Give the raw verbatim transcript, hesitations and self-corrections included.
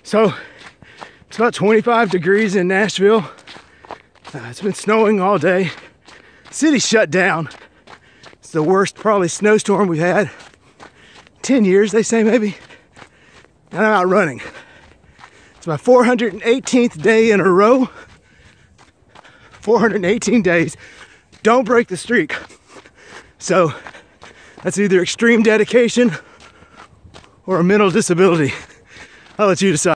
So it's about twenty-five degrees in Nashville. Uh, it's been snowing all day. City's shut down. It's the worst probably snowstorm we've had. ten years, they say maybe. And I'm out running. It's my four hundred eighteenth day in a row. four hundred eighteen days. Don't break the streak. So that's either extreme dedication or a mental disability. I'll let you decide.